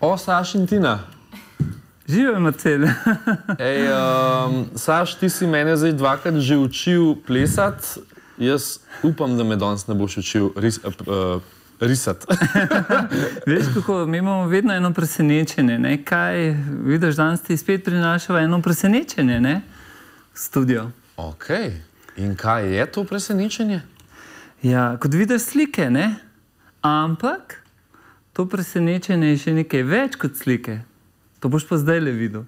O, Saš in Tina. Živijo, Marcel. Saš, ti si mene zdaj dvakrat že učil plesati. Jaz upam, da me danes ne boš učil risati. Veš, kako mi imamo vedno eno presenečenje, ne? Kaj, vidiš, danes ti spet prinašava eno presenečenje, ne? V studio. Ok. In kaj je to presenečenje? Ja, kot vidiš slike, ne? Ampak to presenečenje je še nekaj več kot slike. To boš pa zdaj le videl.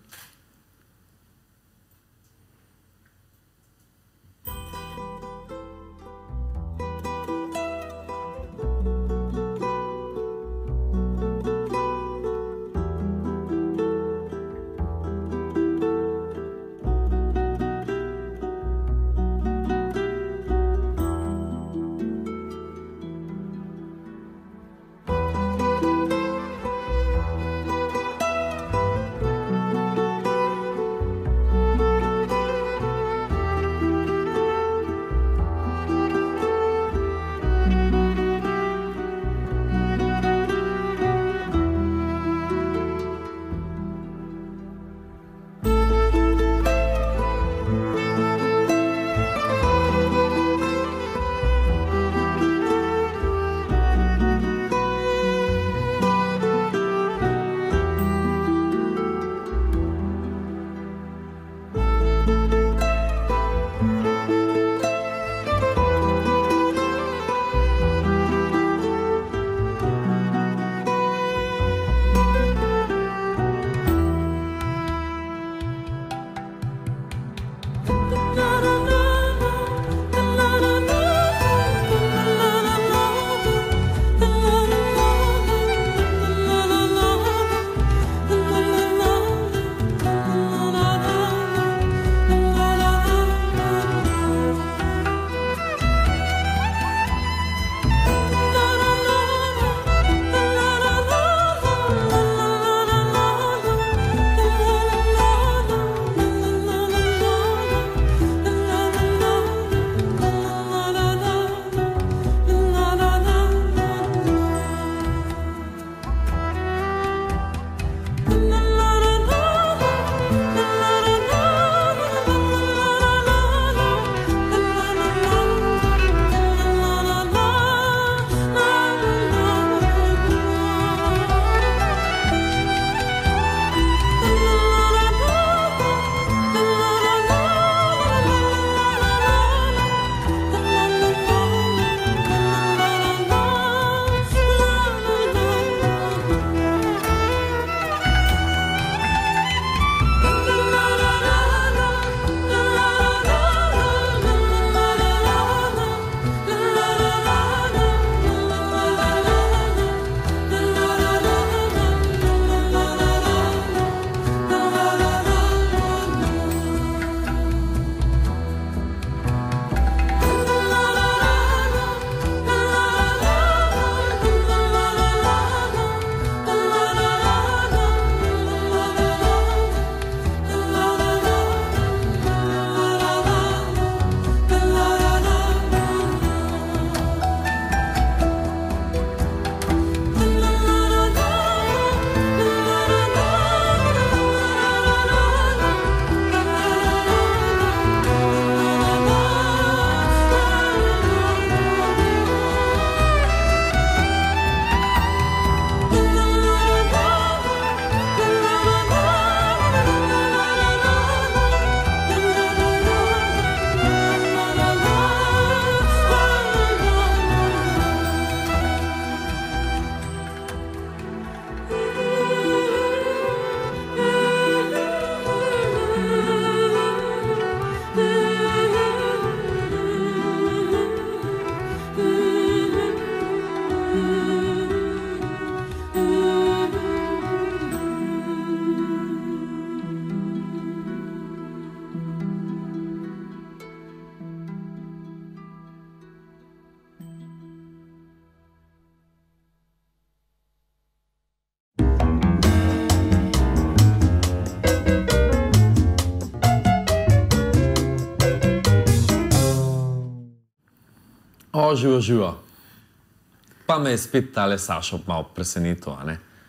O, živo, živo. Pa me je spet tale Sašo malo presenetil, a ne?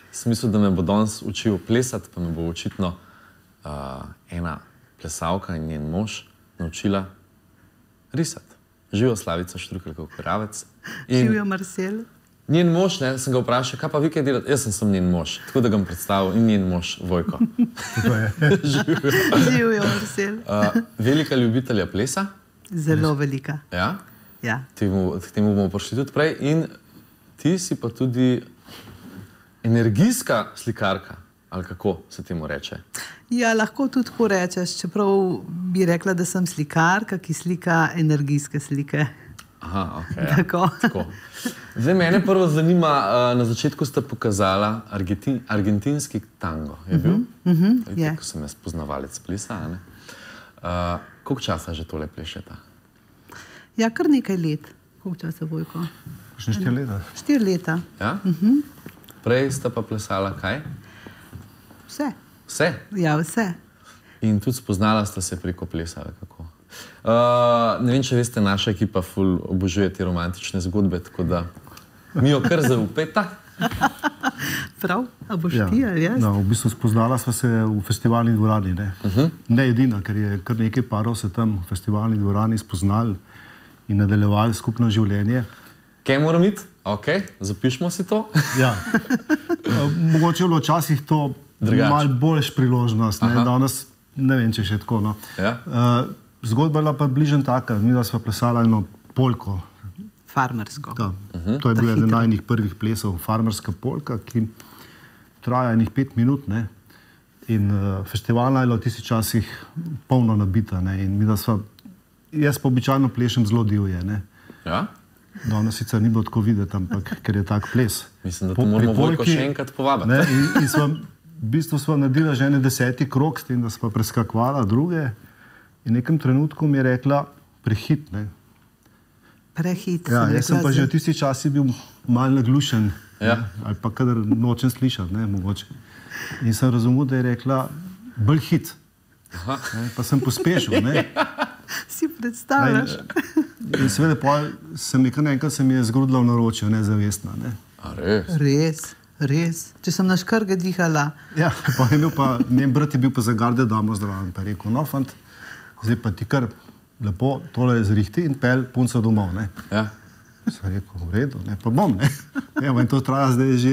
Smisel, da me bo danes učil plesati, pa me bo očitno ena plesalka in njen mož naučila risati. Živijo Slavica Štrukelj-Koravec. Živijo Marcel. Njen mož, ne, sem ga vprašal, kaj pa vi kaj delate? Jaz sem njen mož, tako da ga bom predstavil in njen mož Vojko. Živijo Marcel. Velika ljubitelja plesa. Zelo velika. Ja? Ja. K temu bomo prišli tudi prej. In ti si pa tudi energijska slikarka, ali kako se temu reče? Ja, lahko tudi tako rečeš, čeprav bi rekla, da sem slikarka, ki slika energijske slike. Aha, ok. Ja. Tako. Zdaj, mene prvo zanima, na začetku ste pokazala argentinski tango. Je bil? Je. Ko sem jaz poznavalec plesa, ne? Koliko časa že tole plešeta? Ja, kar nekaj let. Koliko časa, Vojko? Še 4 leta. 4 leta. Ja? Prej sta pa plesala kaj? Vse. Vse? Ja, vse. In tudi spoznala sta se preko plesa, ali kako? Ne vem, če veste, naša ekipa ful obožuje te romantične zgodbe, tako da mi jo kar zaupeta. Prav? A boš ti, ali jaz? No, v bistvu spoznala sva se v festivalni dvorani. Ne edina, ker je kar nekaj parov se tam v festivalni dvorani spoznali in nadaljevali skupno življenje. Kaj moram iti? Ok, zapišmo si to. Ja. Mogoče je bilo včasih to malo boljš priložnost. Danes ne vem, če še tako. No. Ja. Zgodba je bila pa bližen taka. Mi da sva plesala eno polko. Farmersko. To je bil eden najnih prvih plesov, farmerska polka, ki traja enih 5 minut. Ne? In festivalna je bila v tistih časih polno nabita. Ne? In mi da sva, jaz pa običajno plešem zelo divje. Ne? Ja? Danes sicer ni bilo tako videti, ampak ker je tak ples. Mislim, da to moramo Vojko še enkrat povabiti. Ne? In sva, v bistvu sva naredila že ene 10. krog, s tem, da sva preskakovala druge. In v nekem trenutku mi je rekla prehit. Ne? Prehit. Ja, jaz sem pa že v tistih časih bil malo naglušen. Ja. Ali pa kadar nočem slišati, ne, mogoče. In sem razumel, da je rekla bolj hit. Pa sem pospešil. Ne. Si predstavljaš? In seveda sem nekaj naenkrat se mi je zgrudila v naročju, nezavestna. Ne. A res? Res, res. Če sem na škrge dihala. Ja, pa je imel pa, njen brat je bil pa za garde damo zdraven. Pa je rekel, no fant, zdaj pa ti kar lepo tole zrihti in pel punco domov. Ne. Ja. Sem rekel, v redu, ne, pa bom, ne. Evo, in to traja zdaj že,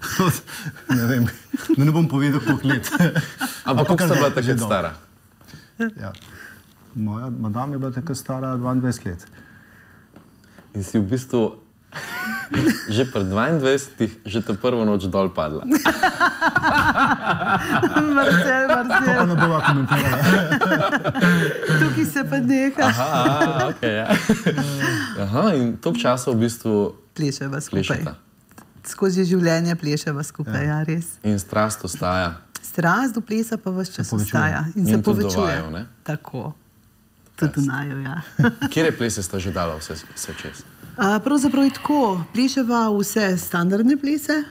ne vem, ne bom povedal koliko let. Ampak koliko sta bila takrat stara? Ja. Moja madama je bila takrat stara 22 let. In si v bistvu že pri 22 že te prvo noč dol padla. Marcel. To pa ne bova komentirala. Tukaj se pa neha. Aha, ok, ja. Aha, in toliko časa v bistvu Pleševa skupaj. plešeta. Skozi življenje pleševa skupaj, ja, res. In strast ostaja. Strast do plesa pa ves čas povečuje. ostaja. In In se tudi do povečuje. vaju, ne? Tako. Tudi najo, ja. Kjere plese sta že dala vse čez? Pravzaprav je tako. Pleševa vse standardne plese.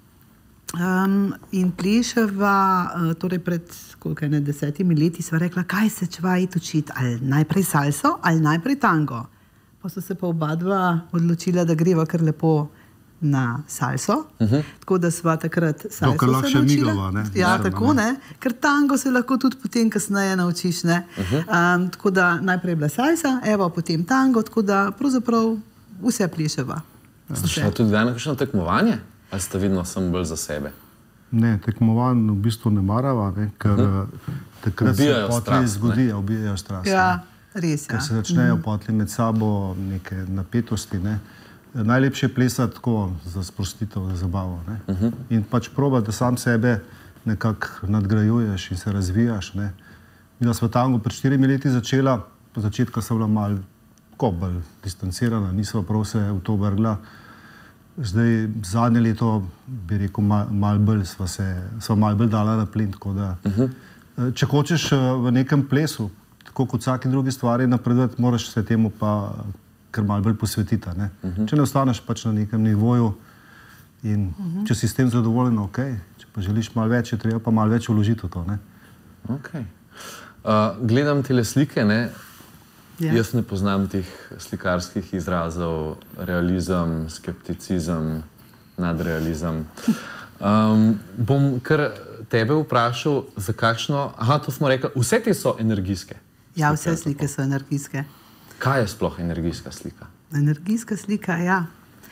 In pleševa, torej pred 10 leti sva rekla, kaj se čeva iti učiti, ali najprej salso ali najprej tango. Pa so se pa oba dva odločila, da greva kar lepo na salso. Tako da sva takrat salso kar lahko se še naučila. migava, ne? Ja, Naravno, tako ne. ne. Ker tango se lahko tudi potem kasneje naučiš. Ne? Tako da najprej je bila salsa, evo potem tango, tako da pravzaprav vse pleševa. Ste šla tudi kdaj na kakšno tekmovanje? Ali ste vedno samo bolj za sebe? Ne, tekmovanj v bistvu ne marava, ne, ker takrat Ubijajo se potli strast, zgodijo, ubijajo strast. Ja, res je. Ker se začnejo potli med sabo neke napetosti. Ne. Najlepše je plesati tako za sprostitev, za zabavo. Ne. In pač proba, da sam sebe nekako nadgrajuješ in se razvijaš. Ne. Mi da smo tango pred 4 leti začela, po začetku sem bila malo bolj distancirana, nisva prav se v to vrgla. Zdaj, zadnje leto, bi rekel, malo bolj sva malo bolj dala na plin. Če hočeš v nekem plesu, tako kot vsaki drugi stvari napredovati, moraš se temu pa kar malo bolj posvetiti. Ne? Če ne ostaneš pač na nekem nivoju in če si s tem zadovoljen, ok. Če pa želiš malo več, je treba pa malo več vložiti v to. Ne? Okay. Gledam tele slike, ne? Ja. Jaz ne poznam teh slikarskih izrazov, realizem, skepticizem, nadrealizem. Bom kar tebe vprašal, za kakšno... Aha, to smo rekli, vse te so energijske. Ja, vse slike so energijske. Kaj je sploh energijska slika? Energijska slika, ja.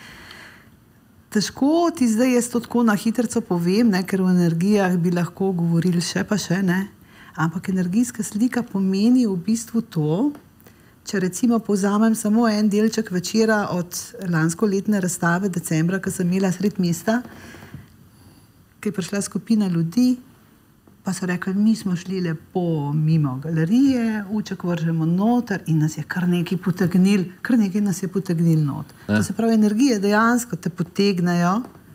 Težko ti zdaj jaz to tako na hitrico povem, ne, ker v energijah bi lahko govorili še pa še, ne. Ampak energijska slika pomeni v bistvu to, če recimo povzamem samo en delček večera od lanskoletne razstave decembra, ki sem imela sred mesta, ki je prišla skupina ljudi, pa so rekli, mi smo šli lepo mimo galerije, uček vržemo noter in nas je kar nekaj potegnil not. To se pravi, energije dejansko te potegnejo,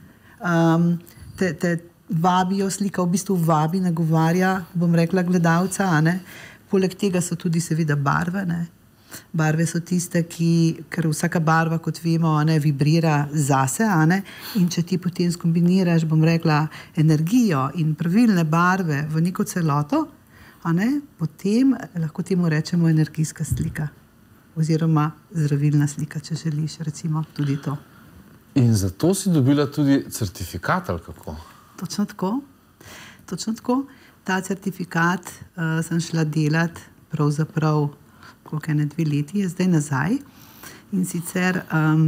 te vabijo, slika v bistvu vabi, nagovarja, bom rekla, gledalca, a ne. Poleg tega so tudi seveda barve, ne. Barve so tiste, ker vsaka barva, kot vemo, ne, vibrira zase, a ne, in če ti potem skombiniraš, bom rekla, energijo in pravilne barve v neko celoto, a ne, potem lahko temu rečemo energijska slika oziroma zdravilna slika, če želiš, recimo tudi to. In zato si dobila tudi certifikat, ali kako? Točno tako. Točno tako. Ta certifikat sem šla delat pravzaprav koliko 2 leti, je zdaj nazaj. In sicer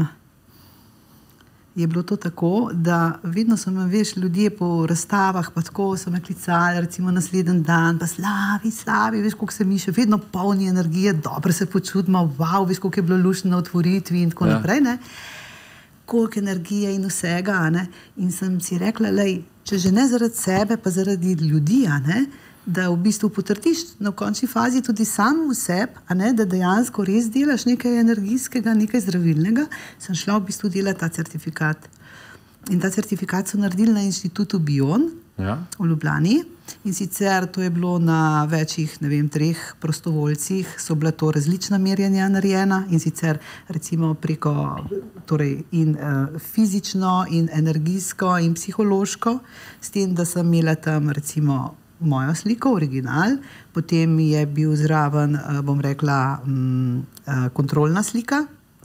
je bilo to tako, da vedno so me, veš, ljudje po razstavah, pa tako so me klicali, recimo naslednji dan, pa slavi, veš, koliko se mi še vedno polni energije, dobro se počutimo, wow, veš, koliko je bilo luštno na otvoritvi in tako naprej, ne. Koliko energije in vsega, a ne. In sem si rekla, lej, če že ne zaradi sebe, pa zaradi ljudi, a ne, da v bistvu potrdiš na končni fazi tudi sam v sebi, a ne, da dejansko res delaš nekaj energijskega, nekaj zdravilnega, sem šla v bistvu delati ta certifikat. In ta certifikat so naredili na inštitutu Bion v Ljubljani. In sicer to je bilo na večjih, 3 prostovoljcih, so bila to različna merjenja narejena in sicer recimo preko, torej in fizično in energijsko in psihološko, s tem, da sem imela tam recimo mojo sliko, original, potem je bil zraven, bom rekla, kontrolna slika,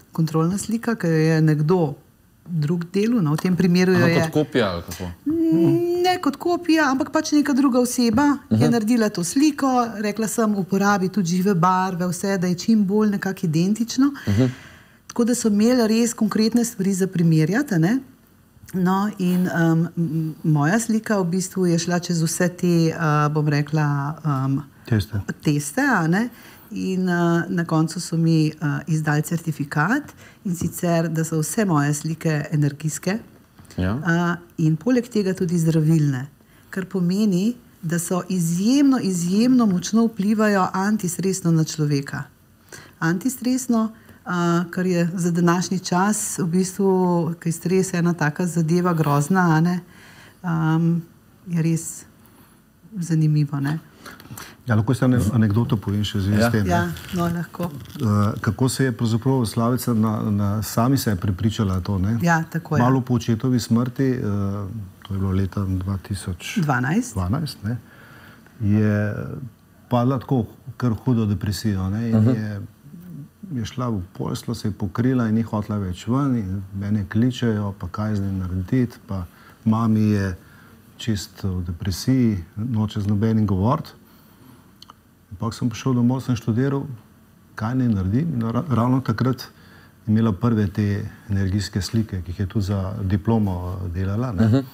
ki je nekdo drug delu, no, v tem primeru jo je... Kot kopija ali kako? Ne kot kopija, ampak pač neka druga oseba je naredila to sliko, rekla sem, uporabi tudi žive barve, vse, da je čim bolj nekako identično. Tako da so imeli res konkretne stvari za primerjati, ne. No, in moja slika v bistvu je šla čez vse te, bom rekla, teste, a ne, in na koncu so mi izdali certifikat in sicer, da so vse moje slike energijske in poleg tega tudi zdravilne, kar pomeni, da so izjemno močno vplivajo antistresno na človeka. Antistresno, kar je za današnji čas v bistvu, ki je stres ena taka zadeva grozna, a ne, je res zanimivo, ne. Ja, lahko se anekdoto povem še zvezi s tem. Ja, no, lahko. Kako se je pravzaprav Slavica sami se je prepričala to, ne? Ja, tako je. Malo po očetovi smrti, to je bilo leta 2012, ne, je padla tako kar hudo depresijo, ne, in je šla v poslo, se je pokrila in ni hotela več ven in mene kličejo, pa kaj z njim narediti, pa mami je čist v depresiji, noče z nobenim govoriti. Ampak sem prišel domov, sem študiral, kaj ne naredim, in ravno takrat je imela prve te energijske slike, ki jih je tudi za diplomo delala, ne.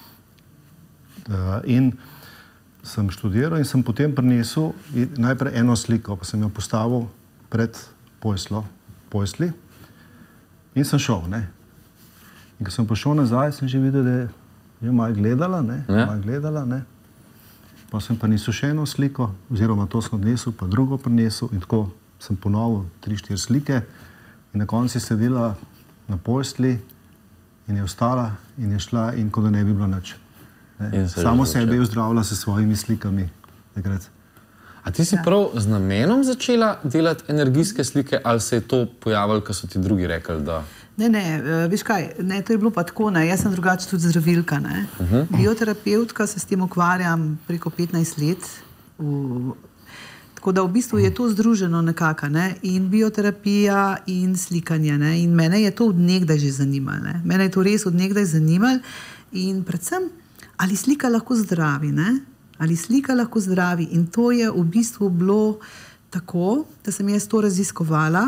In sem študiral in sem potem prinesel najprej eno sliko, pa sem jo postavil pred posli in sem šel, ne. In ko sem prišel nazaj, sem že videl, da je malo gledala, ne. Pa sem prinesel še eno sliko, oziroma to sem odnesel, pa drugo prinesel in tako sem ponovil 3-4 slike in na koncu je sedela na posli in je vstala in je šla in kot da ne bi bilo nič. Samo sebe je ozdravila s svojimi slikami takrat. A ti si prav z namenom začela delati energijske slike ali se je to pojavilo, ko so ti drugi rekli, da... Ne, veš kaj, ne, to je bilo pa tako, ne, jaz sem drugače tudi zdravilka, ne. Bioterapeutka, se s tem ukvarjam preko 15 let, tako da v bistvu je to združeno nekako, ne, in bioterapija in slikanje, ne, in mene je to od nekdaj že zanimalo, ne. Mene je to res od nekdaj zanimalo in predvsem ali slika lahko zdravi, ne? Ali slika lahko zdravi. In to je v bistvu bilo tako, da sem jaz to raziskovala,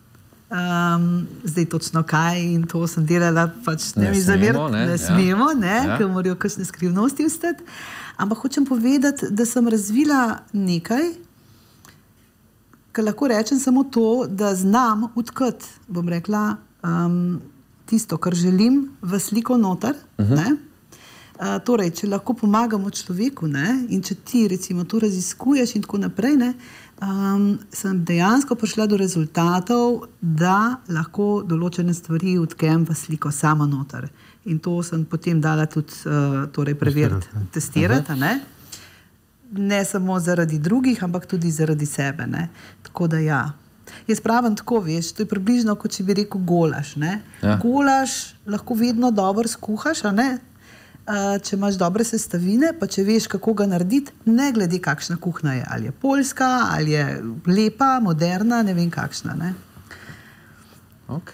zdaj točno kaj in to sem delala, pač ne smemo, ker morajo kakšne skrivnosti ostati. Ampak hočem povedati, da sem razvila nekaj, kar lahko rečem samo to, da znam odkriti, bom rekla, tisto, kar želim v sliko noter. Torej, če lahko pomagamo človeku, ne, in če ti recimo to raziskuješ in tako naprej, ne, sem dejansko prišla do rezultatov, da lahko določene stvari odkem v sliko sama noter. In to sem potem dala tudi torej preveriti, testirati, ne samo zaradi drugih, ampak tudi zaradi sebe. Ne. Tako da ja. Jaz pravim tako, veš, to je približno, kot če bi rekel golaž. Ne. Ja. Golaž lahko vedno dobro skuhaš, a ne? Če imaš dobre sestavine, pa če veš, kako ga narediti, ne glede kakšna kuhna je. Ali je poljska, ali je lepa, moderna, ne vem kakšna. Ne? Ok.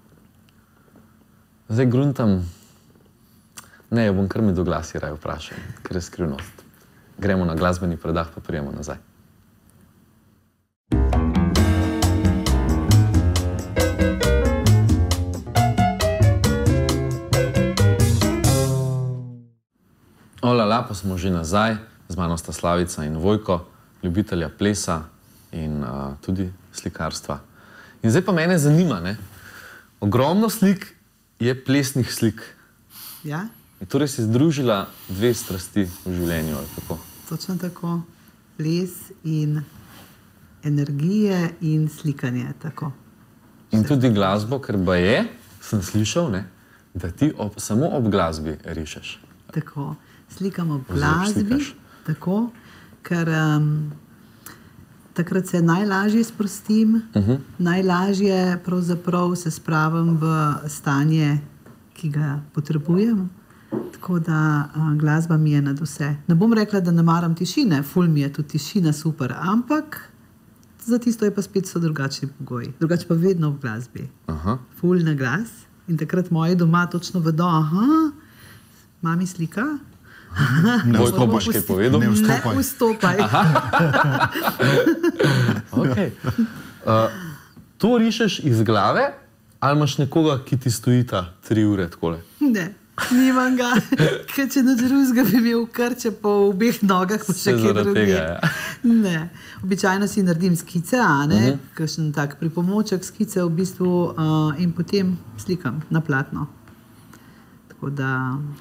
Zdaj gruntam. Ne, jo bom kar med oglasi raje vprašal, ker je skrivnost. Gremo na glasbeni predah, pa prijemo nazaj. Olala, pa smo že nazaj, z mano sta Slavica in Vojko, ljubitelja plesa in tudi slikarstva. In zdaj pa mene zanima, ne? Ogromno slik je plesnih slik. Ja. In torej si združila dve strasti v življenju, ali kako? Točno tako. Ples in energije in slikanje, tako. In tudi glasbo, ker baje, sem slišal, ne, da ti samo ob glasbi rišeš. Tako. Slikam ob glasbi, tako, ker takrat se najlažje sprostim, najlažje pravzaprav se spravim v stanje, ki ga potrebujem. Tako da glasba mi je nad vse. Ne bom rekla, da ne maram tišine, ful mi je tudi tišina super, ampak za tisto je pa spet so drugačni pogoji. Drugače pa vedno v glasbi. Ful na glas. In takrat moji doma točno vedo, mami slika. Vojko, boš kaj povedal? Ne vstopaj. Okay. To rišeš iz glave, ali imaš nekoga, ki ti stojita 3 ure takole? Ne, nimam ga. Ker če na drugega bi imel krče po obeh nogah, pa še kje druge. Ne. Običajno si naredim skice, kakšen tak pripomoček skice v bistvu in potem slikam na platno. Tako da...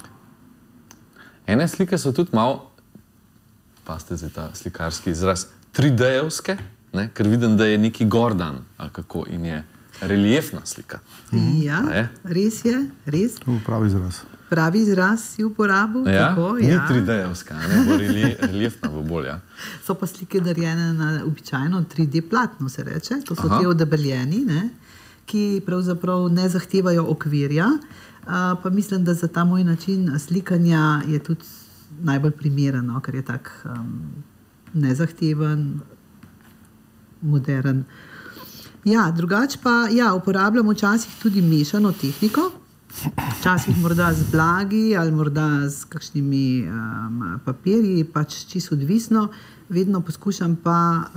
Ene slike so tudi malo, pazite zdaj ta slikarski izraz, 3D-evske, ker vidim, da je neki Gordon, ali kako, in je reliefna slika. Ja, res je, res. To je pravi izraz. Pravi izraz si uporabil, tako, ja. Ni 3D-evska, bo reliefna bo bolj, ja. So pa slike narejene na običajno 3D platno, se reče, to so te odebeljeni, ki pravzaprav ne zahtevajo okvirja. Pa mislim, da za ta moj način slikanja je tudi najbolj primeren, ker je tak nezahteven, modern. Ja, drugače pa uporabljamo včasih tudi mešano tehniko, včasih morda z blagi ali morda z kakšnimi papirji, pač čisto odvisno. Vedno poskušam pa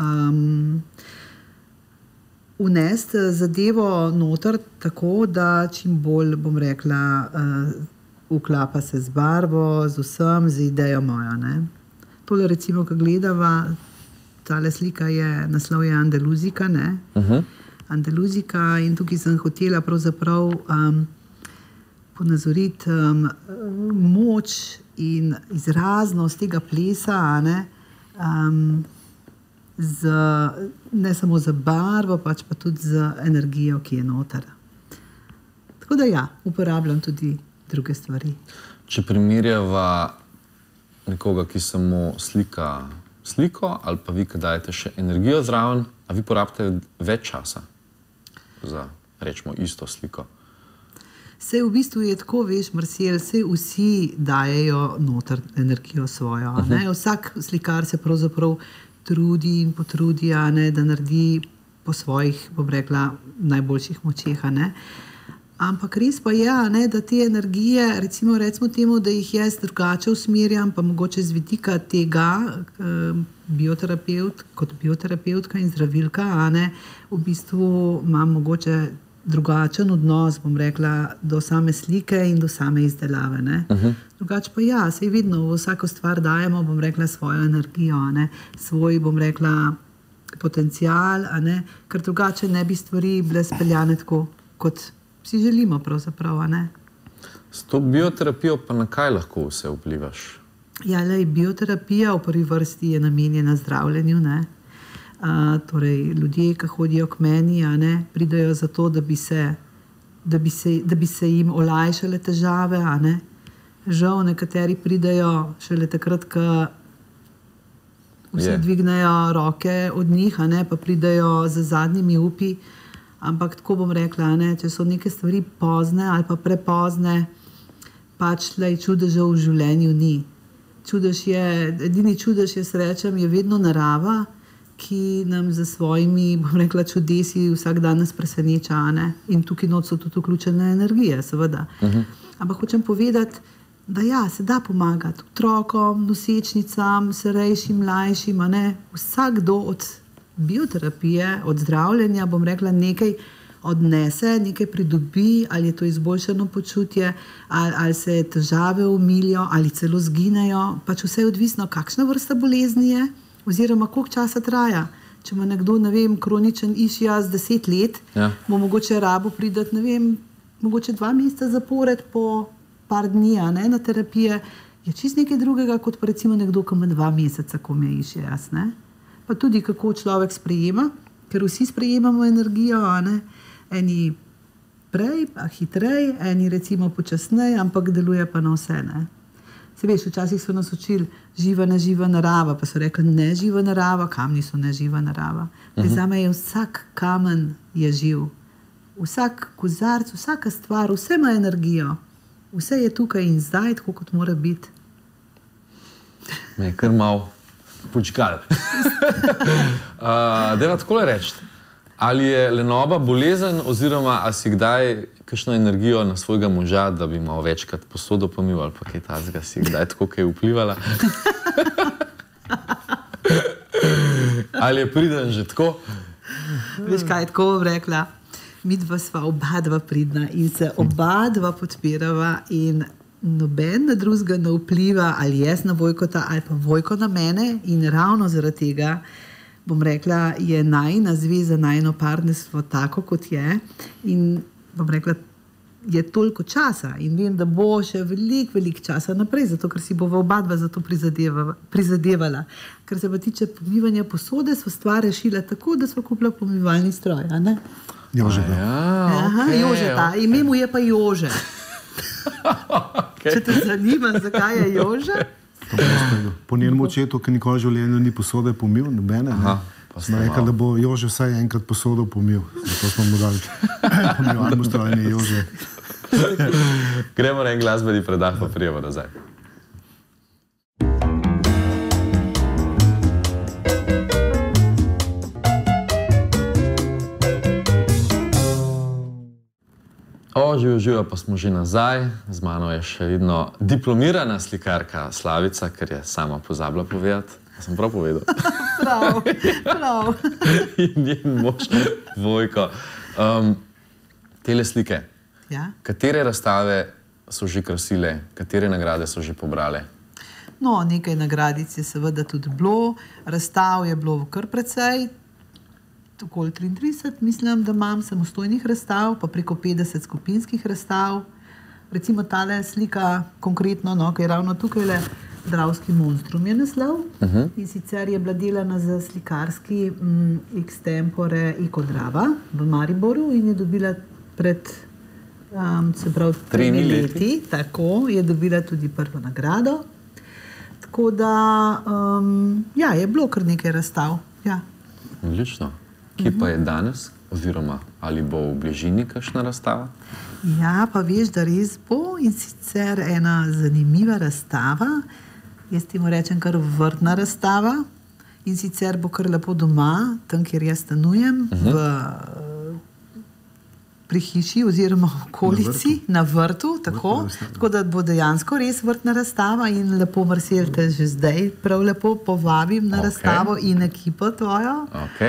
vnesti zadevo noter tako, da čim bolj, bom rekla, vklapa se z barvo, z vsem, z idejo mojo. Ne. Tole recimo, ko gledava, tale slika je, naslov je Andaluzika, ne. Andaluzika in tukaj sem hotela pravzaprav ponazoriti moč in izraznost tega plesa, ne, ne samo za barvo, pač pa tudi za energijo, ki je noter. Tako da ja, uporabljam tudi druge stvari. Če primerjava nekoga, ki samo slika sliko, ali pa vi, ki dajete še energijo zraven, a vi porabite več časa za, rečemo, isto sliko? Sej v bistvu je tako, veš, Marcel, sej vsi dajejo noter energijo svojo. Vsak slikar se pravzaprav trudi in potrudi, da naredi po svojih, bom rekla, najboljših močeh. Ampak res pa je, da te energije, recimo temu, da jih jaz drugače usmerjam, pa mogoče z vidika tega, kot bioterapeutka in zdravilka, v bistvu imam mogoče drugačen odnos, bom rekla, do same slike in do same izdelave. Drugače pa ja, sej vidno v vsako stvar dajemo, bom rekla, svojo energijo, svoj, bom rekla, potencial, ker drugače ne bi stvari bile speljane tako, kot si želimo pravzaprav, S to bioterapijo pa na kaj lahko vse vplivaš? Ja, bioterapija v prvi vrsti je namenjena zdravljenju, torej, ljudje, ki hodijo k meni, pridejo zato, da bi se jim olajšale težave, Žal, nekateri pridejo šele takrat, ko vsi dvignejo roke od njih, pa pridejo z zadnjimi upi. Ampak tako bom rekla, če so neke stvari pozne ali pa prepozne, pač čudežev v življenju ni. Edini čudež, jaz rečem, je vedno narava, ki nam za svojimi, bom rekla, čudesi vsak dan nas preseneča. In tukaj not so tudi vključene energije, seveda. Ampak hočem povedati, da ja, se da pomagati otrokom, nosečnicam, starejšim, mlajšim, vsakdo od bioterapije, od zdravljenja, bom rekla, nekaj odnese, nekaj pridobi, ali je to izboljšano počutje, ali se težave umilijo, ali celo zginejo, pač vse je odvisno, kakšna vrsta bolezni je, oziroma koliko časa traja. Če ima nekdo, kroničen išias 10 let, bo mogoče rabo prideti, mogoče 2 meseca zapored po par dni, na terapije, je čisto nekaj drugega, kot pa recimo nekdo, ki ima 2 meseca, ko me išias, Pa tudi, kako človek sprejema, ker vsi sprejemamo energijo, eni prej, pa hitrej, eni recimo počasneje, ampak deluje pa na vse, Se veš, včasih so nas učili živa, neživa narava, pa so rekli neživa narava, kamni so neživa narava. Zame je vsak kamen je živ. Vsak kozarc, vsaka stvar, vse ima energijo. Vse je tukaj in zdaj, tako kot mora biti. Me je kar malo počkal. Deva takole reči, ali je lenoba bolezen, oziroma a si kdaj kakšno energijo na svojega moža, da bi malo večkrat posodo pomil, ali pa kaj tazga, si kdaj tako kaj vplivala? Ali je priden že tako? Veš kaj, tako bom rekla, midva sva oba dva pridna in se oba dva podpirava in noben na drugega ne vpliva, ali jaz na Vojkota, ali pa Vojko na mene, in ravno zaradi tega, bom rekla, je najina zveza, najino partnerstvo tako, kot je, in bom rekla, je toliko časa in vem, da bo še veliko časa naprej, zato ker si bova oba dva za to prizadevala. Ker se pa tiče pomivanja posode, sva stvar rešila tako, da sva kupila pomivalni stroj, Jože. Jože, ime mu je pa Jože. Če te zanima, zakaj je Jože? Po njenem očetu, ki nikoli v življenju ni posode pomil, nobene. Smo rekli, da bo Jože vsaj enkrat posodo pomil. Zato smo mu dali pomivalno strojanje Jože. Gremo na en glasbeni predah, pa prijemo nazaj. Živijo, pa smo že nazaj. Z mano je še vedno diplomirana slikarka Slavica, ker je sama pozabila povedati. Sem prav povedal? Prav. In njen mož Vojko. Tele slike, katere razstave so že krasile, katere nagrade so že pobrale? No, nekaj nagradic je seveda tudi bilo. Razstav je bilo kar precej. Okoli 33, mislim, da imam samostojnih razstav, pa preko 50 skupinskih razstav. Recimo tale slika, konkretno, ki je ravno tukaj, Dravski monstrum je naslov. In sicer je bila delana za slikarski extempore Eko Drava v Mariboru in je dobila pred 3 leti. Tako, je dobila tudi prvo nagrado. Tako da, je bilo kar nekaj razstav. Odlično. Kje pa je danes, oziroma ali bo v bližini kakšna razstava? Ja, pa veš, da res bo, in sicer ena zanimiva razstava, jaz temu rečem kar vrtna razstava, in sicer bo kar lepo doma, tam, kjer jaz stanujem, pri hiši oziroma v okolici, na vrtu, tako da bo dejansko res vrtna razstava in lepo Marcel te že zdaj prav lepo povabim na razstavo in ekipo tvojo.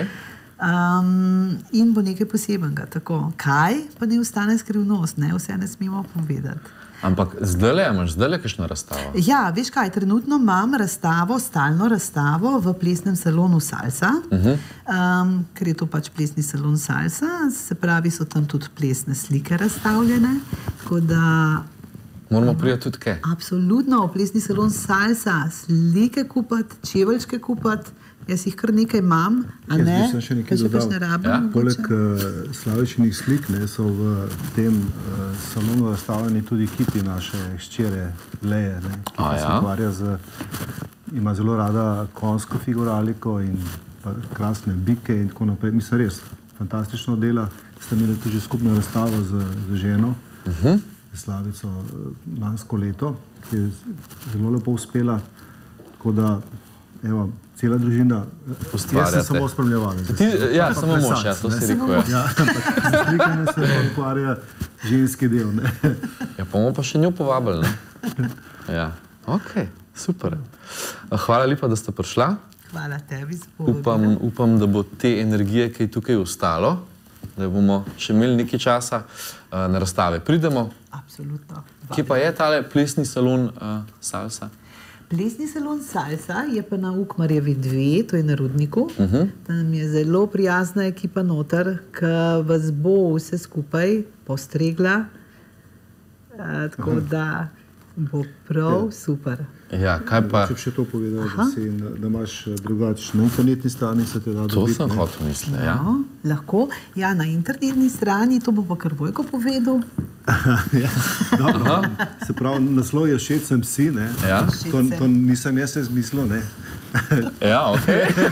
In bo nekaj posebenega. Tako. Kaj pa ne ostane skrivnost, ne? Vse ne smemo povedati. Ampak imaš zdaj kakšno razstavo? Ja, veš kaj, trenutno imam razstavo, stalno razstavo v plesnem salonu Salsa, ker je to pač plesni salon Salsa, se pravi, so tam tudi plesne slike razstavljene, tako da... Moramo priti tudi kaj? Absolutno, v plesni salon Salsa, slike kupati, čeveljčke kupati, jaz jih kar nekaj imam, a ne? Jaz bi še nekaj dodal. Poleg Slavičinih slik so v tem salonu razstavljeni tudi kipi naše hčere Leje, ki se ukvarja ima zelo rada konjsko figuraliko in krasne bike in tako naprej. Mislim, res fantastično dela. Ste imeli tudi skupno razstavo z ženo, Slavico, lansko leto, ki je zelo lepo uspela. Tako da, evo, cela družina, jaz sem samo spremljeval. Ja, samo mož, to si rekel. Ja, slikanje se ukvarja ženski del. Ja, pa bomo pa še njo povabili, ne? Ja, ok, super. Hvala lepa, da ste prišla. Hvala tebi za povabilo. Upam, da bo te energije kaj tukaj ostalo, da bomo še imeli nekaj časa na razstave. Pridemo. Absolutno. Kje pa je tale plesni salon Salsa? Plesni salon Salsa je pa na Ukmarjevi 2, to je na Rudniku. Tam je zelo prijazna ekipa noter, ki vas bo vse skupaj postregla. Tako da bo prav super. Ja, kaj pa... Če bi še to povedal, da imaš drugače na internetni strani, se te da dobiti. To sem hotel misliti, ja. Lahko. Ja, na internetni strani, to bo pa kar Vojko povedal. Dobro. Se pravi, naslov je Všeč sem si, ne? To nisem jaz se izmislil, ne? Ja, ok.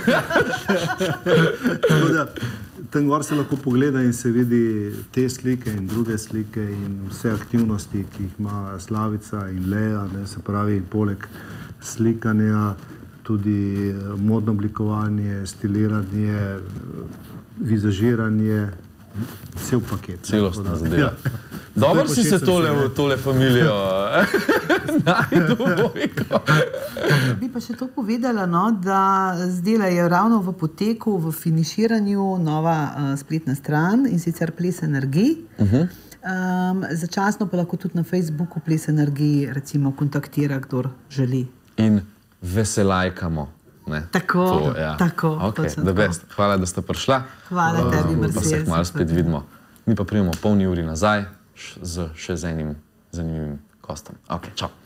Tako da, tam gor se lahko pogleda in se vidi te slike in druge slike in vse aktivnosti, ki jih ima Slavica in Leja, se pravi, poleg slikanja, tudi modno oblikovanje, stiliranje, vizažiranje, cel paket. Celostna zadeva. Dobro si se tole familijo najdu, Vojko. Bi pa še to povedala, da zdaj je ravno v poteku, v finiširanju nova spletna stran in sicer Ples Energij. Začasno pa lahko tudi na Facebooku Ples Energij recimo kontaktira, kdor želi. In veselajkamo. Tako. Hvala, da ste prišla. Hvala tebi, Marcel. Pa se kmalu spet vidimo. Mi pa pridemo polni uri nazaj z še z enim zanimivim gostom. Ok, čau.